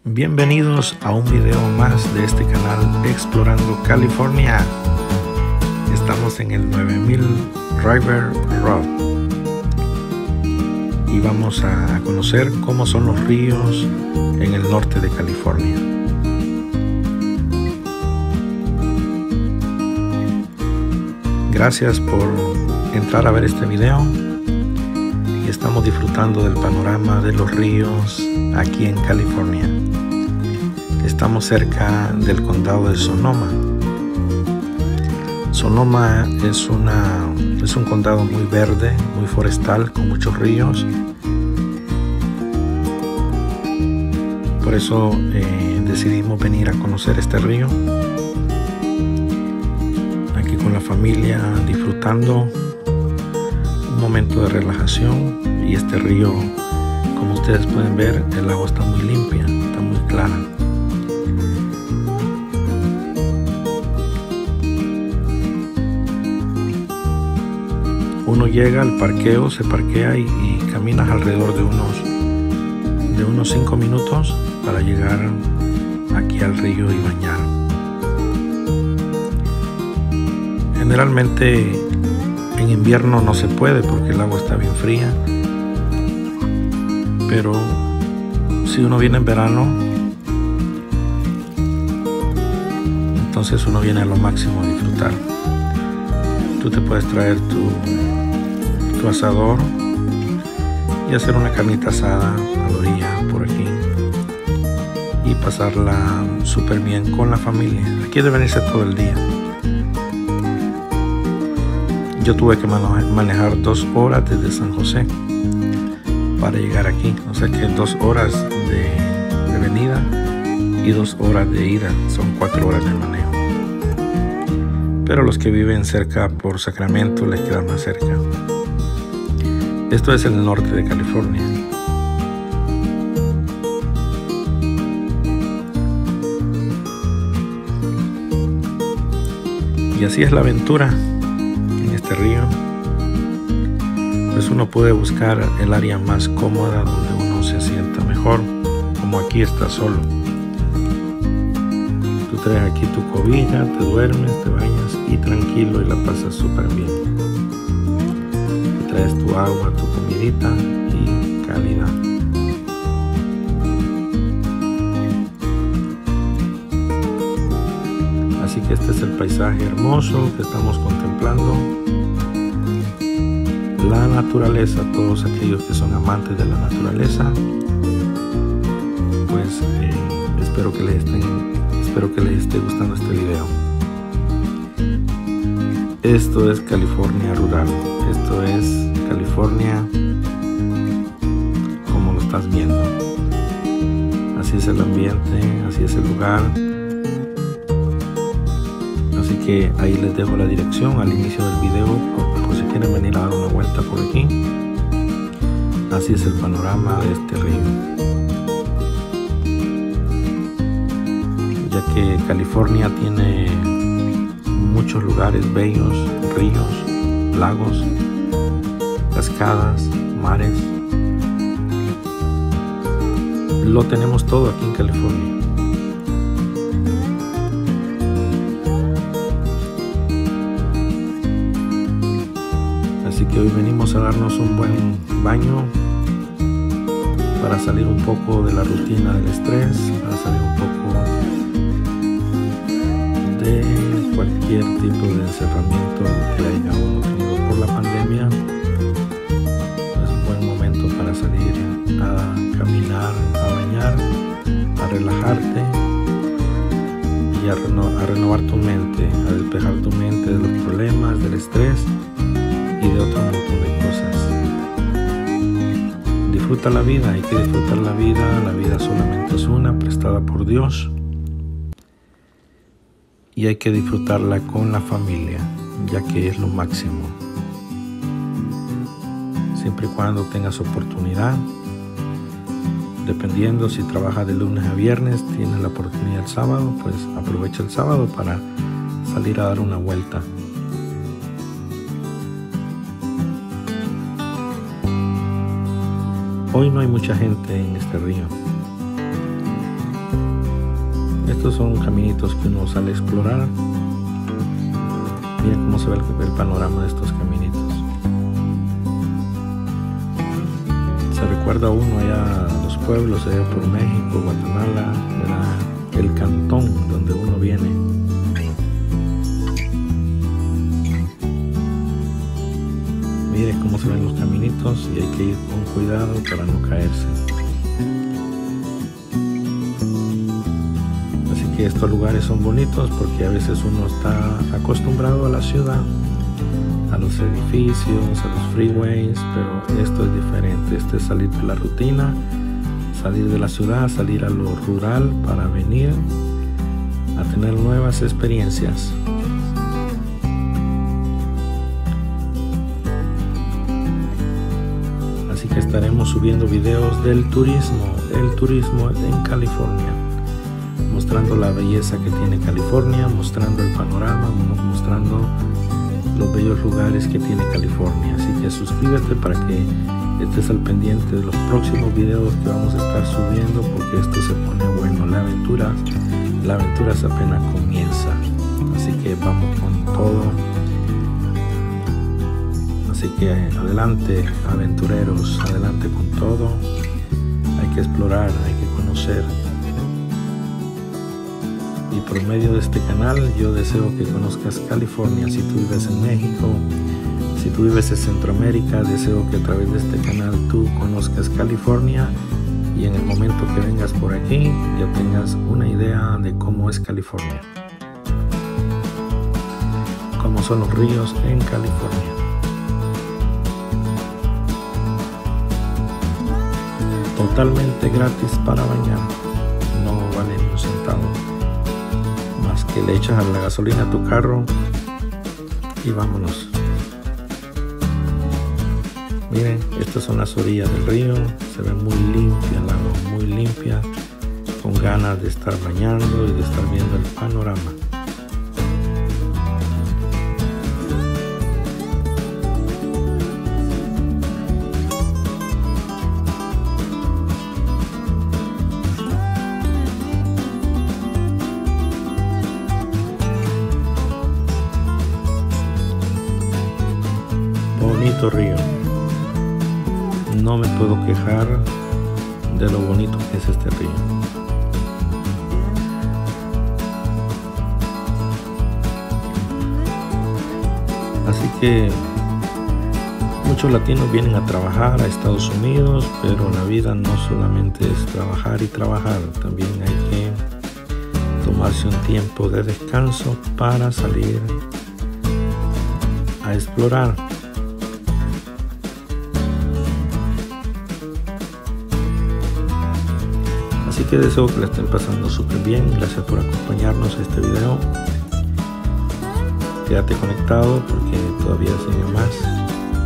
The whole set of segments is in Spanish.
Bienvenidos a un video más de este canal Explorando California. Estamos en el 9000 River Road y vamos a conocer cómo son los ríos en el norte de California. Gracias por entrar a ver este video y estamos disfrutando del panorama de los ríos aquí en California. Estamos cerca del condado de Sonoma. Sonoma es un condado muy verde, muy forestal, con muchos ríos. Por eso decidimos venir a conocer este río. Aquí con la familia, disfrutando un momento de relajación. Y este río, como ustedes pueden ver, el agua está muy limpia, está muy clara. Uno llega al parqueo, se parquea y caminas alrededor de unos 5 minutos para llegar aquí al río y bañar. Generalmente en invierno no se puede porque el agua está bien fría, pero si uno viene en verano, entonces uno viene a lo máximo a disfrutar. Tú te puedes traer tu asador y hacer una carnita asada a la orilla por aquí y pasarla súper bien con la familia. Aquí debe venirse todo el día. Yo tuve que manejar 2 horas desde San José para llegar aquí, o sea que 2 horas de venida y 2 horas de ida, son 4 horas de manejo. Pero los que viven cerca por Sacramento les queda más cerca. Esto es el norte de California. Y así es la aventura en este río. Pues uno puede buscar el área más cómoda donde uno se sienta mejor, como aquí está solo. Tú traes aquí tu cobija, te duermes, te bañas y tranquilo y la pasas súper bien. Traes tu agua, tu comidita y calidad. Así que este es el paisaje hermoso que estamos contemplando. La naturaleza, todos aquellos que son amantes de la naturaleza, pues espero que les esté gustando este video. Esto es California rural, esto es California como lo estás viendo. Así es el ambiente, así es el lugar. Así que ahí les dejo la dirección al inicio del video por si quieren venir a dar una vuelta por aquí. Así es el panorama de este río. Ya que California tiene muchos lugares bellos, ríos, lagos, cascadas, mares. Lo tenemos todo aquí en California. Así que hoy venimos a darnos un buen baño para salir un poco de la rutina del estrés, para salir un poco de cualquier tipo de encerramiento que haya uno tenido por la pandemia. Es un buen momento para salir a caminar, a bañar, a relajarte y a renovar tu mente, a despejar tu mente de los problemas, del estrés y de otro montón de cosas. Disfruta la vida, hay que disfrutar la vida solamente es una, prestada por Dios. Y hay que disfrutarla con la familia, ya que es lo máximo. Siempre y cuando tengas oportunidad, dependiendo si trabajas de lunes a viernes, tienes la oportunidad el sábado, pues aprovecha el sábado para salir a dar una vuelta. Hoy no hay mucha gente en este río. estos son caminitos que uno sale a explorar. Miren cómo se ve el panorama de estos caminitos. Se recuerda uno allá a los pueblos, allá por México, Guatemala, era el cantón donde uno viene. Miren cómo se ven los caminitos y hay que ir con cuidado para no caerse. Así que estos lugares son bonitos porque a veces uno está acostumbrado a la ciudad, a los edificios, a los freeways, pero esto es diferente. Este es salir de la rutina, salir de la ciudad, salir a lo rural para venir a tener nuevas experiencias. Así que estaremos subiendo videos del turismo en California, mostrando la belleza que tiene California, mostrando el panorama, mostrando los bellos lugares que tiene California. Así que suscríbete para que estés al pendiente de los próximos videos que vamos a estar subiendo, porque esto se pone bueno. La aventura apenas comienza, así que vamos con todo. Así que adelante, aventureros, adelante con todo. Hay que explorar, hay que conocer. Y por medio de este canal yo deseo que conozcas California. Si tú vives en México, si tú vives en Centroamérica, deseo que a través de este canal tú conozcas California y en el momento que vengas por aquí ya tengas una idea de cómo es California, cómo son los ríos en California. Totalmente gratis para bañar, no vale ni un centavo, más que le echas a la gasolina a tu carro y vámonos. Miren, estas son las orillas del río, se ve muy limpia el agua, muy limpia, con ganas de estar bañando y de estar viendo el panorama. Bonito río. No me puedo quejar de lo bonito que es este río. Así que muchos latinos vienen a trabajar a Estados Unidos, pero la vida no solamente es trabajar y trabajar, también hay que tomarse un tiempo de descanso para salir a explorar. Así que deseo que la estén pasando súper bien. Gracias por acompañarnos a este video. Quédate conectado porque todavía sigue más.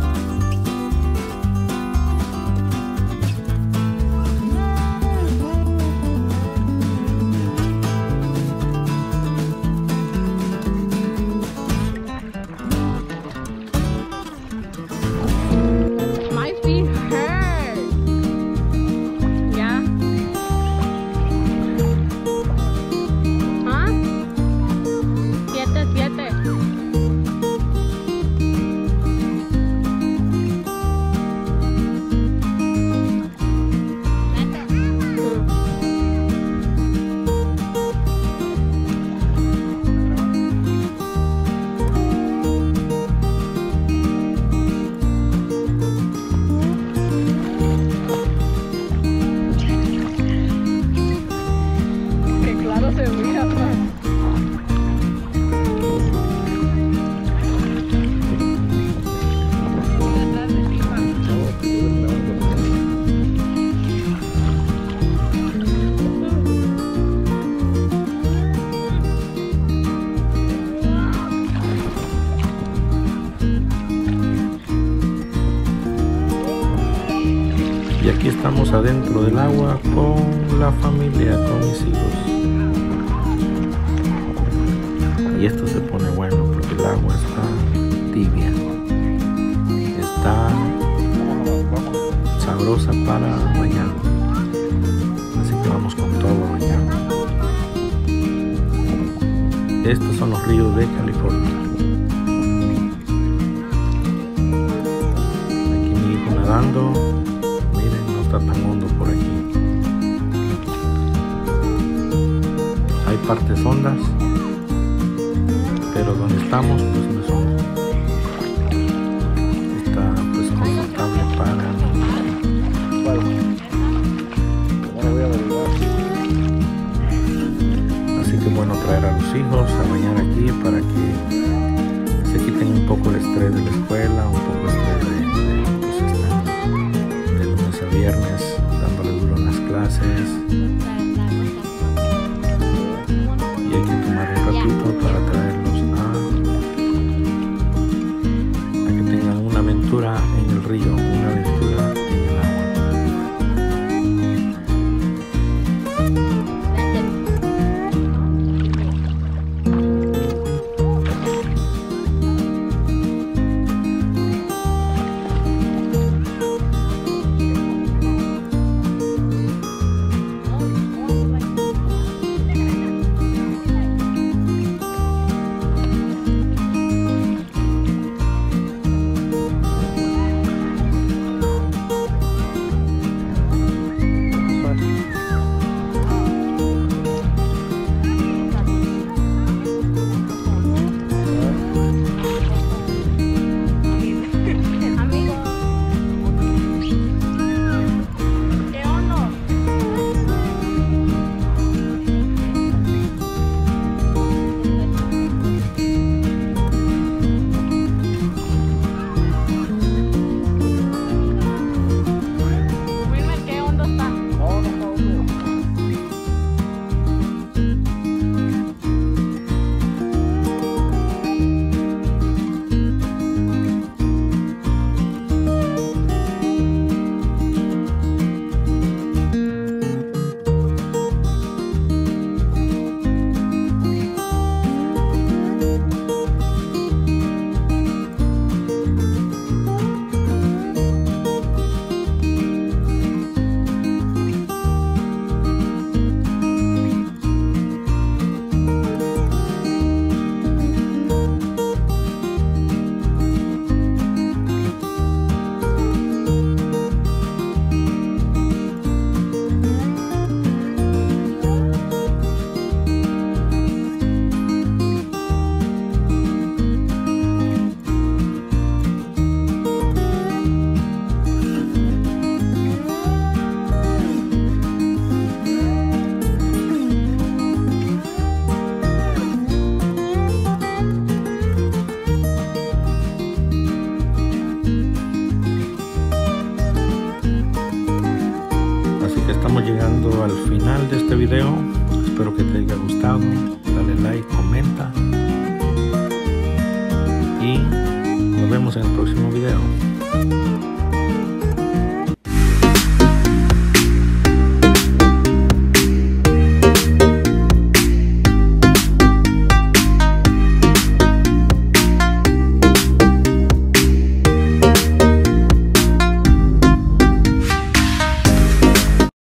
Y aquí estamos adentro del agua con la familia, con mis hijos. Y esto se pone bueno porque el agua está tibia, está sabrosa para bañar. Así que vamos con todo a bañar. Estos son los ríos de California. Aquí mi hijo nadando. Miren, no está tan hondo por aquí. Hay partes hondas, pero donde estamos pues no son. Está pues confortable para mí. Así que bueno, traer a los hijos a bañar aquí para que se quiten un poco el estrés de la escuela, un poco el estrés pues estar de lunes a viernes dándole duro en las clases. Y hay que tomar un ratito para traerlos a que tengan una aventura en el río, una aventura en el agua. Estamos llegando al final de este video. Espero que te haya gustado. Dale like, comenta y nos vemos en el próximo video.